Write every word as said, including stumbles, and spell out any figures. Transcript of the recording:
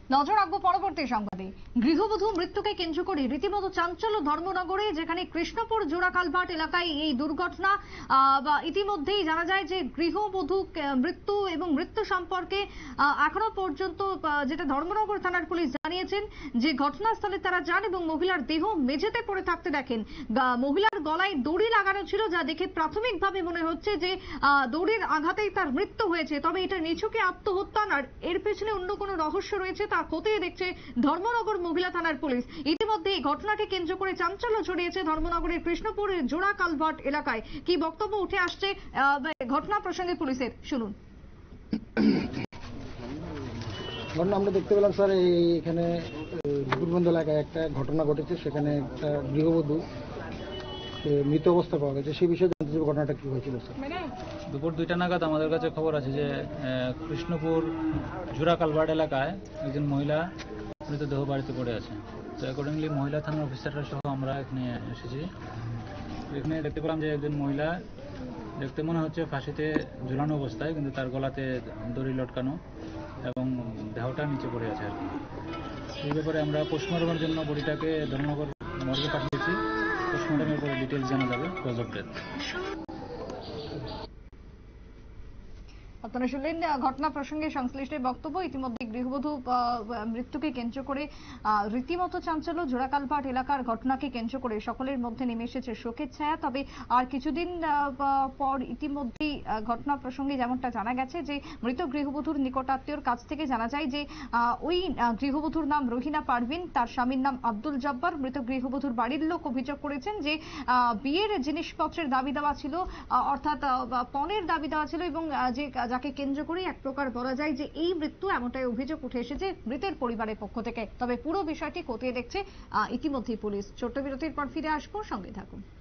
নজর রাখবো পরবর্তী সংবাদে। গৃহবধূ মৃত্যুকে কেন্দ্র করে রীতিমতো চাঞ্চল্য ধর্মনগরে, যেখানে কৃষ্ণপুর জোড়াকালভাট এলাকায় এই দুর্ঘটনা। ইতিমধ্যেই জানা যায় যে গৃহবধূ মৃত্যু এবং মৃত্যু সম্পর্কে এখনো পর্যন্ত যেটা ধর্মনগর থানার পুলিশ জানিয়েছেন যে ঘটনাস্থলে তারা যান এবং মহিলার দেহ মেঝেতে পড়ে থাকতে দেখেন। মহিলার গলায় দড়ি লাগানো ছিল, যা দেখে প্রাথমিকভাবে মনে হচ্ছে যে দড়ির আঘাতেই তার মৃত্যু হয়েছে। তবে এটা নিছকে আত্মহত্যা আর এর পেছনে অন্য কোনো রহস্য রয়েছে তা খতিয়ে দেখছে ধর্মনগর মহিলা থানার পুলিশ। ইতিমধ্যে এই ঘটনাকে কেন্দ্র করে চাঞ্চল্য ছড়িয়েছে ধর্মনগরের কৃষ্ণপুরের জোড়া কালভাট এলাকায়। কি বক্তব্য উঠে আসছে ঘটনা প্রসঙ্গে পুলিশের, শুনুন। ঘটনা আমরা দেখতে পেলাম স্যার, এই এখানে ঠাকুরবন্ধ এলাকায় একটা ঘটনা ঘটেছে। সেখানে একটা গৃহবধূ মৃত অবস্থা পাওয়া গেছে। সেই বিষয়ে জানতে চাই ঘটনাটা কি হয়েছিল স্যার। দুপুর দুইটা নাগাদ আমাদের কাছে খবর আছে যে কৃষ্ণপুর জোড়া কালভাট এলাকায় একজন মহিলা মৃতদেহ বাড়িতে পড়ে আছে। তো অ্যাকর্ডিংলি মহিলা থানার অফিসাররা সহ আমরা এখানে এসেছি। এখানে দেখতে পেলাম যে একজন মহিলা দেখতে মনে হচ্ছে ফাঁসিতে ঝুলানো অবস্থায়, কিন্তু তার গলাতে দড়ি লটকানো এবং দেহটা নিচে পড়ে আছে আর কি। এই ব্যাপারে আমরা পোস্টমর্টমের জন্য বডিটাকে ধর্মনগর মর্গে পাঠিয়েছি। পোস্টমর্টমের পরে ডিটেলস জানা যাবে, কজ অফ ডেথ। আপনারা শুনলেন ঘটনা প্রসঙ্গে সংশ্লিষ্টের বক্তব্য। ইতিমধ্যে গৃহবধূ মৃত্যুকে কেন্দ্র করে রীতিমতো চাঞ্চল্য জোড়াকালভাট এলাকার ঘটনাকে কেন্দ্র করে সকলের মধ্যে নেমে এসেছে শোকের ছায়া। তবে আর কিছুদিন পর ইতিমধ্যেই ঘটনা প্রসঙ্গে যেমনটা জানা গেছে যে মৃত গৃহবধূর নিকটাত্মীয়র কাছ থেকে জানা যায় যে ওই গৃহবধূর নাম রহিনা পারভিন, তার স্বামীর নাম আব্দুল জব্বার। মৃত গৃহবধূর বাড়ির লোক অভিযোগ করেছেন যে বিয়ের জিনিসপত্রের দাবি দেওয়া ছিল, অর্থাৎ পণের দাবি দেওয়া ছিল, এবং যে যাকে কেন্দ্র করে এক প্রকার বলা যায় যে এই মৃত্যু, এমনটাই অভিযোগ উঠে এসেছে মৃতের পরিবারের পক্ষ থেকে। তবে পুরো বিষয়টি খতিয়ে দেখছে ইতিমধ্যেই পুলিশ। ছোট্ট বিরতির পর ফিরে আসবো, সঙ্গে থাকুন।